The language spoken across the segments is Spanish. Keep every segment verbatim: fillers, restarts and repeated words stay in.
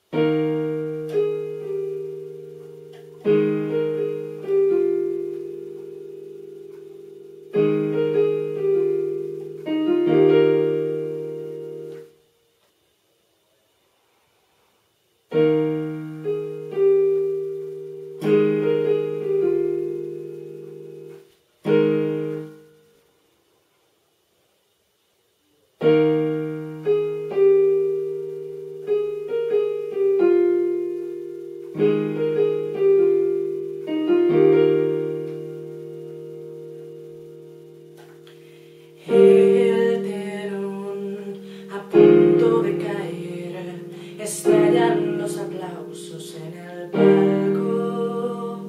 El telón a punto de caer, estallan los aplausos en el palco.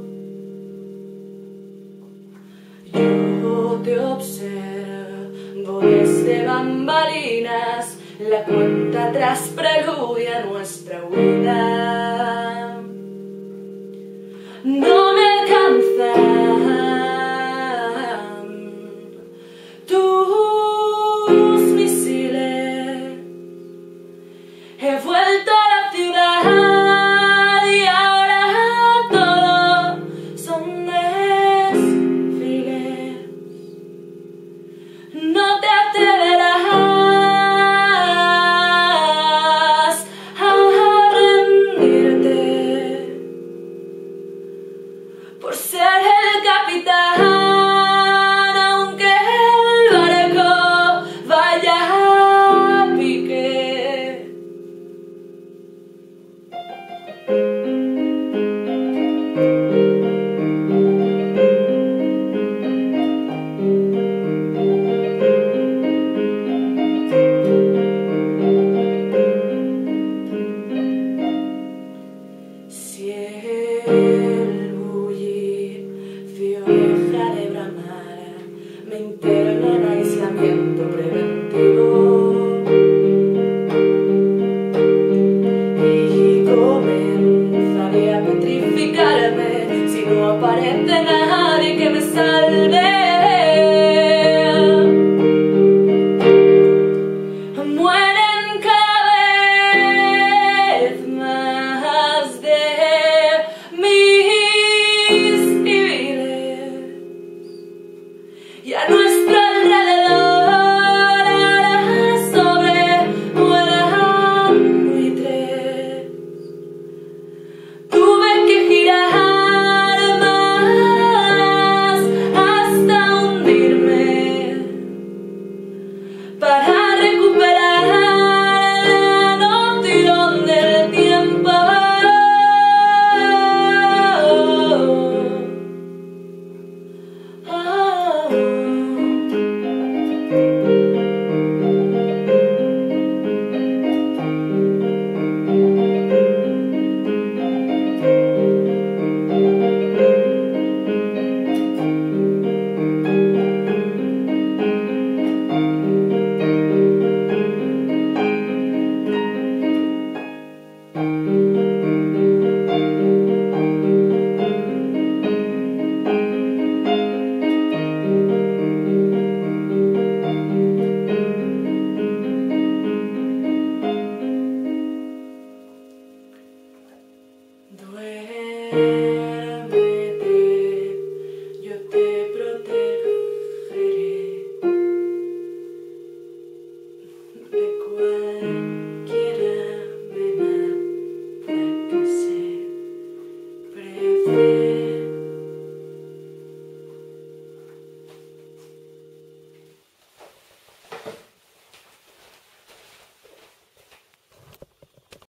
Yo te observo desde bambalinas, la cuenta atrás preludia nuestra huida. No me alcanzan tus misiles. He vuelto a la ciudad y ahora todo son desfiles. No te atreverás a rendirte por ser el capitán, aunque el barco vaya a pique. Si el bullicio deja de bramar, me interno en aislamiento preventivo y comenzaré a petrificarme si no aparece nadie que me salve. Mueren cada vez más de mis civiles y a nuestro alrededor ahora sobrevuelan buitres. Tuve que girar más hasta hundirme para recuperar la noción del tiempo. Duerme